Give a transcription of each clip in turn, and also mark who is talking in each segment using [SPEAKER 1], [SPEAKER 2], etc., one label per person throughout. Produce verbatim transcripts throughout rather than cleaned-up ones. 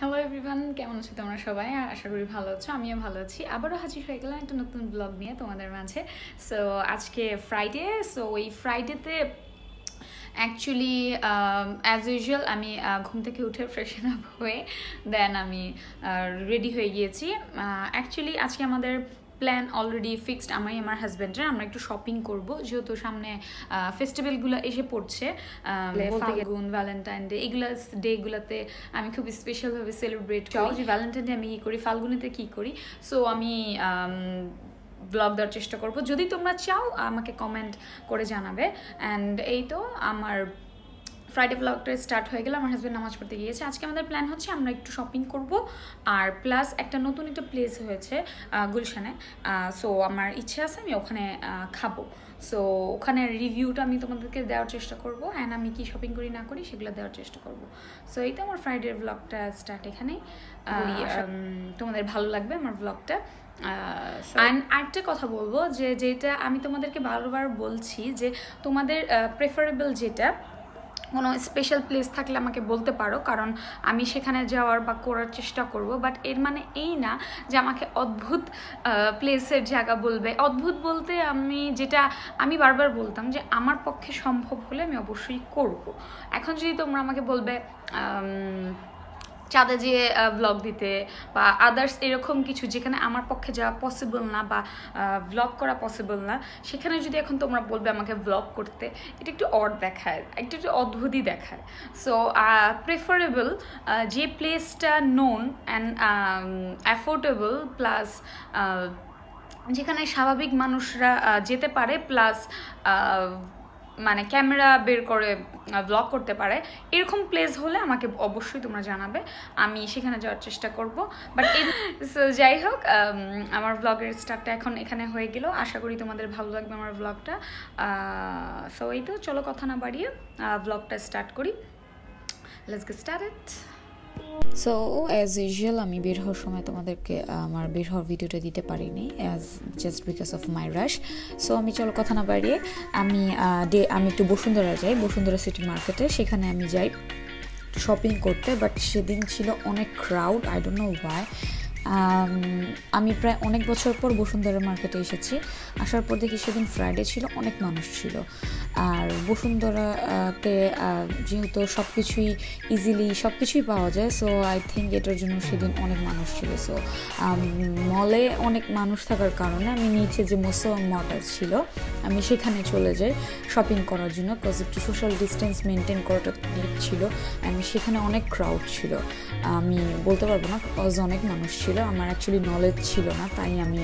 [SPEAKER 1] Hello everyone, কেমন আছো তোমরা সবাই? আশা করি ভালো আছো, আমিও ভালো আছি। আবারও হাজির হয়ে গেলাম একটা নতুন ব্লগ নিয়ে তোমাদের মাঝে। সো আজকে ফ্রাইডে, সো এই ফ্রাইডেতে অ্যাকচুয়ালি অ্যাজ ইউজুয়াল আমি ঘুম থেকে উঠে ফ্রেশন আপ হয়ে দেন আমি রেডি হয়ে গিয়েছি। অ্যাকচুয়ালি আজকে আমাদের প্ল্যান অলরেডি ফিক্সড, আমি আমার হাজব্যান্ডের। আমরা একটু শপিং করব, যেহেতু সামনে ফেস্টিভ্যালগুলো এসে পড়ছে, ফাল্গুন, ভ্যালেন্টাইন ডে, এগুলো ডেগুলোতে আমি খুব স্পেশালভাবে সেলিব্রেট করি। যে ভ্যালেন্টাইন ডে আমি কী করি, ফাল্গুনিতে কী করি, সো আমি ব্লগ দেওয়ার চেষ্টা করব। যদি তোমরা চাও আমাকে কমেন্ট করে জানাবে। অ্যান্ড এই তো আমার ফ্রাইডে ব্লগটা স্টার্ট হয়ে গেল। আমার হাজব্যান্ড নামাজ পড়তে গিয়েছে। আজকে আমাদের প্ল্যান হচ্ছে আমরা একটু শপিং করব, আর প্লাস একটা নতুন একটা প্লেস হয়েছে গুলশানে, সো আমার ইচ্ছে আছে আমি ওখানে খাবো। সো ওখানে রিভিউটা আমি তোমাদেরকে দেওয়ার চেষ্টা করব, অ্যান্ড আমি কি শপিং করি না করি সেগুলো দেওয়ার চেষ্টা করব। সো এই তো আমার ফ্রাইডের ব্লগটা স্টার্ট এখানেই। তোমাদের ভালো লাগবে আমার ব্লগটা। অ্যান্ড আরেকটা কথা বলবো, যে যেটা আমি তোমাদেরকে বারবার বলছি, যে তোমাদের প্রেফারেবল যেটা কোনো স্পেশাল প্লেস থাকলে আমাকে বলতে পারো, কারণ আমি সেখানে যাওয়ার বা করার চেষ্টা করব। বাট এর মানে এই না যে আমাকে অদ্ভুত প্লেসের জায়গা বলবে। অদ্ভুত বলতে আমি যেটা আমি বারবার বলতাম যে আমার পক্ষে সম্ভব হলে আমি অবশ্যই করব। এখন যদি তোমরা আমাকে বলবে চাঁদে যেয়ে ব্লগ দিতে বা আদার্স এরকম কিছু যেখানে আমার পক্ষে যাওয়া পসিবল না বা ব্লগ করা পসিবল না, সেখানে যদি এখন তোমরা বলবে আমাকে ব্লগ করতে, এটা একটু অড দেখায়, একটু একটু অদ্ভুতই দেখায়। সো প্রেফারেবল যে প্লেসটা নোন অ্যান্ড অ্যাফোর্ডেবল, প্লাস যেখানে স্বাভাবিক মানুষরা যেতে পারে, প্লাস মানে ক্যামেরা বের করে ব্লগ করতে পারে, এরকম প্লেস হলে আমাকে অবশ্যই তোমরা জানাবে, আমি সেখানে যাওয়ার চেষ্টা করব। বাট সো যাই হোক, আমার ব্লগের স্টার্টটা এখন এখানে হয়ে গেল। আশা করি তোমাদের ভালো লাগবে আমার ব্লগটা। সো এই তো, চলো কথা না বাড়িয়ে ব্লগটা স্টার্ট করি। Let's get started.
[SPEAKER 2] So as usual আমি বের হওয়ার সময় তোমাদেরকে আমার বের হওয়ার ভিডিওটা দিতে পারিনি, as just because of my rush. So আমি চলো কথা না বাড়িয়ে আমি ডে আমি একটু বসুন্ধরা যাই, বসুন্ধরা সিটি মার্কেটে, সেখানে আমি যাই শপিং করতে। বাট সেদিন ছিল অনেক crowd, I don't know why. আমি প্রায় অনেক বছর পর বসুন্ধরা মার্কেটে এসেছি। আসার পর দেখি সেদিন ফ্রাইডে ছিল, অনেক মানুষ ছিল। আর বসুন্ধরাতে যেহেতু সব কিছুই ইজিলি সব কিছুই পাওয়া যায়, সো আই থিঙ্ক এটার জন্য সেদিন অনেক মানুষ ছিল। সো মলে অনেক মানুষ থাকার কারণে আমি নিচে যে মোসোয়াম মলটা ছিল আমি সেখানে চলে যাই শপিং করার জন্য, বিকজ একটু সোশ্যাল ডিস্টেন্স মেনটেন করাটা নিড ছিল। আমি সেখানে অনেক ক্রাউড ছিল, আমি বলতে পারবো না, বিকজ অনেক মানুষ ছিল। আমার অ্যাকচুয়ালি নলেজ ছিল না, তাই আমি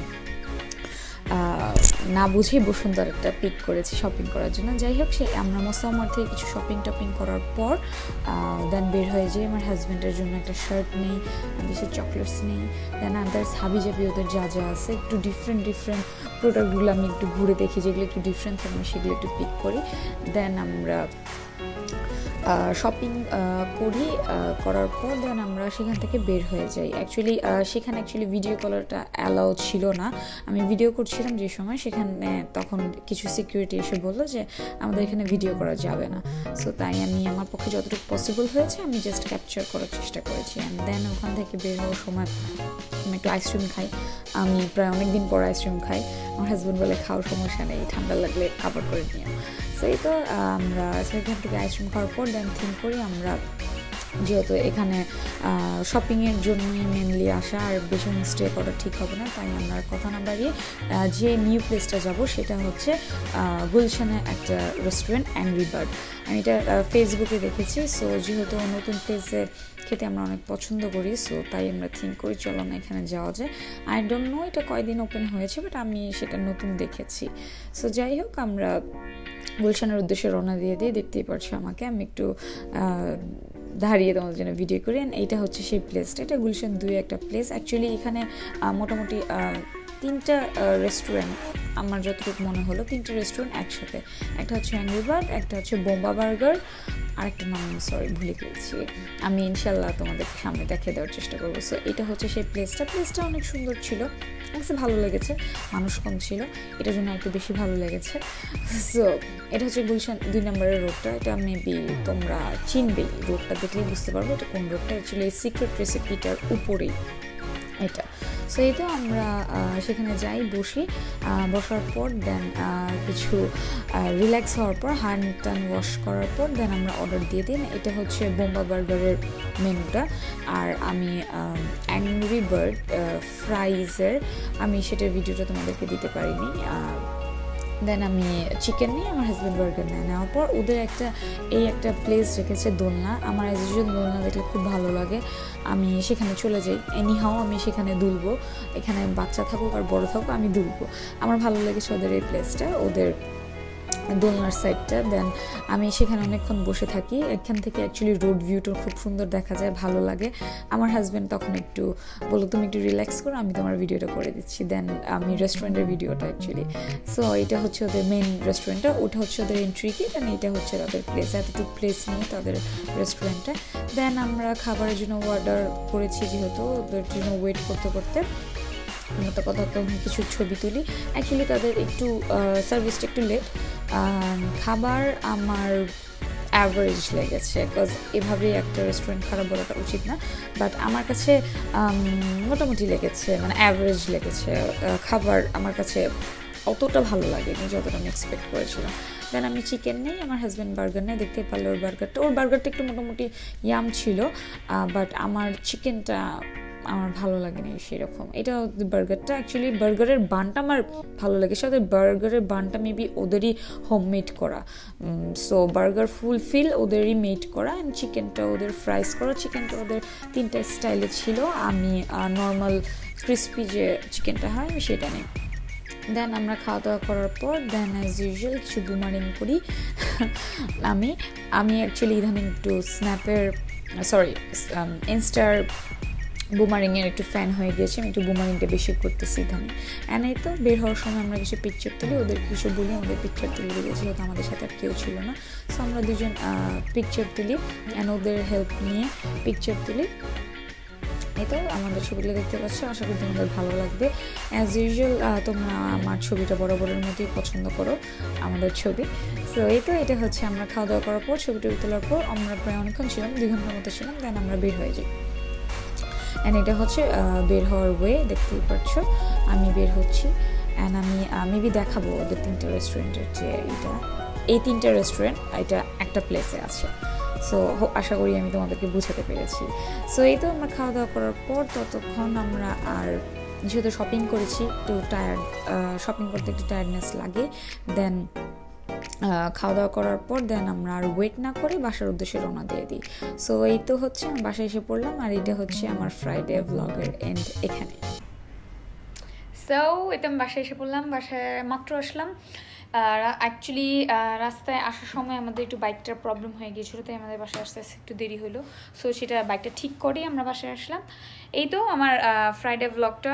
[SPEAKER 2] না বুঝেই বসুন্ধরাটা পিক করেছি শপিং করার জন্য। যাই হোক, সে আমরা মোসাম্মার থেকে কিছু শপিং টপিং করার পর দেন বের হয়ে যাই। আমার হাজব্যান্ডের জন্য একটা শার্ট নেই, কিছু চকলেটস নেই, দেন আদার্স হাবিজাবি ওদের যা যা আছে একটু ডিফারেন্ট ডিফারেন্ট প্রোডাক্টগুলো আমি একটু ঘুরে দেখি, যেগুলো একটু ডিফারেন্ট থাকে আমি সেগুলো একটু পিক করি। দেন আমরা শপিং করি, করার পর দেন আমরা সেখান থেকে বের হয়ে যাই। অ্যাকচুয়ালি সেখানে অ্যাকচুয়ালি ভিডিও কলারটা অ্যালাউ ছিল না। আমি ভিডিও করছিলাম যে সময়, সেখানে তখন কিছু সিকিউরিটি এসে বললো যে আমাদের এখানে ভিডিও করা যাবে না। সো তাই আমি আমার পক্ষে যতটুকু পসিবল হয়েছে আমি জাস্ট ক্যাপচার করার চেষ্টা করেছি। অ্যান্ড দেন ওখান থেকে বের হওয়ার সময় আমি একটু আইসক্রিম খাই। আমি প্রায় অনেক দিন পর আইসক্রিম খাই। আমার হাজব্যান্ড বলে খাওয়ার সমস্যা নেই, ঠান্ডা লাগলে কাপড় করে নিও। সো এই তো আমরা সেখান থেকে আইসক্রিম খাওয়ার পর দেন থিঙ্ক করি আমরা যেহেতু এখানে শপিংয়ের জন্যই মেনলি আসা, আর বেশি স্টে করা ঠিক হবে না, তাই আমরা কথা না বাড়িয়ে যে নিউ প্লেসটা যাব সেটা হচ্ছে গুলশানে একটা রেস্টুরেন্ট, অ্যাংরি বার্ড। আমি এটা ফেসবুকে দেখেছি। সো যেহেতু নতুন প্লেসে খেতে আমরা অনেক পছন্দ করি, সো তাই আমরা থিঙ্ক করি চলো না এখানে যাওয়া যায়। আই ডোন্ট নো এটা কয়দিন ওপেন হয়েছে, বাট আমি সেটা নতুন দেখেছি। সো যাই হোক, আমরা গুলশানের উদ্দেশ্যে রওনা দিয়ে দিয়ে দেখতেই পারছো আমাকে, আমি একটু দাঁড়িয়ে তোমাদের জন্য ভিডিও করি। এইটা হচ্ছে সেই প্লেসটা, এটা গুলশান দুই একটা প্লেস। অ্যাকচুয়ালি এখানে মোটামুটি তিনটা রেস্টুরেন্ট আমার যতটুকু মনে হলো, তিনটা রেস্টুরেন্ট একসাথে। একটা হচ্ছে অ্যাংরি বার্ড, একটা হচ্ছে বোম্বা বার্গার, আরেকটা নাম সরি ভুলে গিয়েছি, আমি ইনশাল্লাহ তোমাদের সামনে দেখিয়ে দেওয়ার চেষ্টা করবো। সো এটা হচ্ছে সেই প্লেসটা প্লেসটা অনেক সুন্দর ছিল, আমার ভালো লেগেছে, মানুষ কম ছিল, এটার জন্য একটু বেশি ভালো লেগেছে। সো এটা হচ্ছে গুলশান দুই নম্বরের রোডটা, এটা মেবি তোমরা চিনবেই, রোডটা দেখলেই বুঝতে পারবো এটা কোন রোডটা। অ্যাকচুয়ালি এই সিক্রেট রেসিপিটার উপরেই এটা। সো এই তো আমরা সেখানে যাই, বসি, বসার পর দেন কিছু রিল্যাক্স হওয়ার পর হ্যান্ড টান ওয়াশ করার পর দেন আমরা অর্ডার দিয়ে দিই। এটা হচ্ছে বোম্বা বার্গারের মেনুটা, আর আমি অ্যাংরি বার্ড ফ্রাইজের আমি সেটার ভিডিওটা তোমাদেরকে দিতে পারিনি। দেন আমি চিকেন নিই, আমার হাজব্যান্ড বার্গার নেয়। নেওয়ার পর ওদের একটা এই একটা প্লেস রেখেছে দোলনা, আমার অ্যাজ ইউজুয়াল দোলনা দেখলে খুব ভালো লাগে, আমি সেখানে চলে যাই। এনিহাও আমি সেখানে দুলবো, এখানে বাচ্চা থাকুক আর বড় থাকুক আমি দুলবো, আমার ভালো লেগেছে ওদের এই প্লেসটা, ওদের দোলনার সাইডটা। দেন আমি সেখানে অনেকক্ষণ বসে থাকি, এখান থেকে অ্যাকচুয়ালি রোড ভিউটা খুব সুন্দর দেখা যায়, ভালো লাগে। আমার হাজব্যান্ড তখন একটু বলো তুমি একটু রিল্যাক্স করো, আমি তোমার ভিডিওটা করে দিচ্ছি। দেন আমি রেস্টুরেন্টের ভিডিওটা অ্যাকচুয়ালি, সো এটা হচ্ছে ওদের মেন রেস্টুরেন্টটা, ওটা হচ্ছে ওদের এন্ট্রি গেট, আর এটা হচ্ছে তাদের প্লেস, এতটুকু প্লেস নিয়ে তাদের রেস্টুরেন্টটা। দেন আমরা খাবারের জন্য অর্ডার করেছি, যেহেতু ওদের জন্য ওয়েট করতে করতে মতো কথা তো কিছু ছবি তুলি। অ্যাকচুয়ালি তাদের একটু সার্ভিসটা একটু লেট, খাবার আমার অ্যাভারেজ লেগেছে, বিকজ এভাবেই একটা রেস্টুরেন্ট খারাপ বলাটা উচিত না, বাট আমার কাছে মোটামুটি লেগেছে, মানে অ্যাভারেজ লেগেছে। খাবার আমার কাছে অতটা ভালো লাগেনি যতটা আমি এক্সপেক্ট করেছিলাম। দেন আমি চিকেন নেই, আমার হাজব্যান্ড বার্গার নেই, দেখতে পারলো ওর বার্গারটা, ওর বার্গারটা একটু মোটামুটি ইয়াম ছিল, বাট আমার চিকেনটা আমার ভালো লাগেনি সেরকম। এটা বার্গারটা অ্যাকচুয়ালি বার্গারের বানটা আমার ভালো লাগে, সাথে বার্গারের বানটা মেবি ওদেরই হোমমেড করা, সো বার্গার ফুলফিল ওদেরই মেড করা, অ্যান্ড চিকেনটা ওদের ফ্রাইস করা, চিকেনটা ওদের তিনটা স্টাইলে ছিল, আমি নর্মাল ক্রিস্পি যে চিকেনটা হয় আমি সেটা নিই। দেন আমরা খাওয়া দাওয়া করার পর দেন অ্যাজ ইউজুয়াল কিছু বুমারিং করি। আমি আমি অ্যাকচুয়ালি ইদানিং একটু স্ন্যাপের সরি ইনস্টার বুমারিংয়ের একটু ফ্যান হয়ে গিয়েছে, আমি একটু বুমারিংটা বেশি করতেছি ইদানিং। অ্যান্ড এই তো বের হওয়ার সময় আমরা কিছু পিকচার তুলি, ওদের কিছু বলি, আমাদের পিকচার তুলে দিয়েছি, যেহেতু আমাদের সাথে আর কেউ ছিল না, সো আমরা দুজন পিকচার তুলি, অ্যান্ড ওদের হেল্প নিয়ে পিকচার তুলি। এই তো আমাদের ছবিগুলো দেখতে পাচ্ছ, আশা করি তোমাদের ভালো লাগবে। অ্যাজ ইউজুয়াল তোমরা আমার ছবিটা বরাবরের মতোই পছন্দ করো আমাদের ছবি। সো এই তো এটা হচ্ছে আমরা খাওয়া দাওয়া করার পর ছবিটা তোলার পর আমরা প্রায় অনেকক্ষণ ছিলাম, দুই ঘন্টার মতো ছিলাম, দেন আমরা বের হয়ে যাই। অ্যান্ড এটা হচ্ছে বের হওয়ার ওয়ে, দেখতেই পাচ্ছ আমি বের হচ্ছি। অ্যান্ড আমি মেবি দেখাবো ওদের তিনটা রেস্টুরেন্টের, যে এটা এই তিনটা রেস্টুরেন্ট এটা একটা প্লেসে আছে, সো আশা করি আমি তোমাদেরকে বুঝাতে পেরেছি। সো এই তো আমরা খাওয়া দাওয়া করার পর ততক্ষণ আমরা আর যেহেতু শপিং করেছি একটু টায়ার্ড, শপিং করতে একটু টায়ার্ডনেস লাগে, দেন খাওয়া দাওয়া করার পর দেন আমরা আর ওয়েট না করে বাসার উদ্দেশ্যে রওনা দিয়ে দিই। সো এই তো হচ্ছে আমি বাসায় এসে পড়লাম, আর এটা হচ্ছে আমার ফ্রাইডে ব্লগের এন্ড এখানে।
[SPEAKER 1] সো এটা আমি বাসায় এসে পড়লাম, বাসায় মাত্র আসলাম। অ্যাকচুয়ালি রাস্তায় আসার সময় আমাদের একটু বাইকটার প্রবলেম হয়ে গিয়েছিলো, তাই আমাদের বাসায় আসতে আসতে একটু দেরি হলো, সো সেটা বাইকটা ঠিক করেই আমরা বাসায় আসলাম। এই তো আমার ফ্রাইডে ব্লগটা,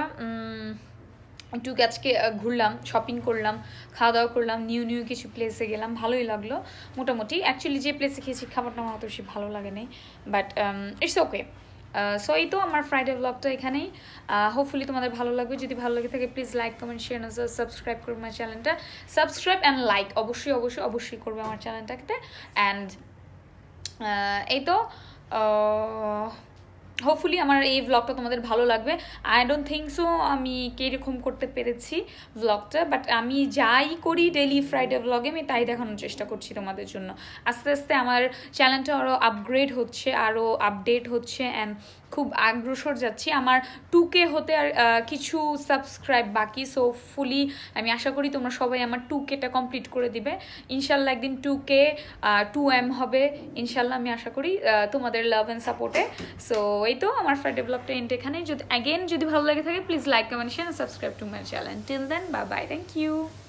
[SPEAKER 1] একটু আজকে ঘুরলাম, শপিং করলাম, খাওয়া দাওয়া করলাম, নিউ নিউ কিছু প্লেসে গেলাম, ভালোই লাগলো মোটামুটি। অ্যাকচুয়ালি যে প্লেসে খেয়েছি খাবারটা আমার অত বেশি ভালো লাগে নাই, বাট ইটস ওকে। সো এই তো আমার ফ্রাইডে ব্লগটা এখানেই, হোপফুলি তোমাদের ভালো লাগবে। যদি ভালো লাগে থাকে প্লিজ লাইক কমেন্ট শেয়ার না সাবস্ক্রাইব করবে আমার চ্যানেলটা, সাবস্ক্রাইব অ্যান্ড লাইক অবশ্যই অবশ্যই অবশ্যই করবে আমার চ্যানেলটাতে। অ্যান্ড এই তো হোপফুলি আমার এই ব্লগটা তোমাদের ভালো লাগবে। আই ডোন্ট থিঙ্ক সো আমি কীরকম করতে পেরেছি ব্লগটা, বাট আমি যাই করি ডেইলি ফ্রাইডে ব্লগে আমি তাই দেখানোর চেষ্টা করছি তোমাদের জন্য। আস্তে আস্তে আমার চ্যানেলটা আরও আপগ্রেড হচ্ছে, আরও আপডেট হচ্ছে, অ্যান্ড খুব অগ্রসর যাচ্ছি। আমার টু কে হতে আর কিছু সাবস্ক্রাইব বাকি, সো ফুলি আমি আশা করি তোমরা সবাই আমার টু কেটা কমপ্লিট করে দিবে ইনশাল্লাহ। একদিন টু কে টু এম হবে ইনশাল্লাহ, আমি আশা করি তোমাদের লাভ অ্যান্ড সাপোর্টে। সো এই তো আমার ফ্রাইডে ব্লগটা এন্ড এখানে। যদি অ্যাগেন যদি ভালো লাগে থাকে please like comment share subscribe to my channel. Till then bye bye, thank you.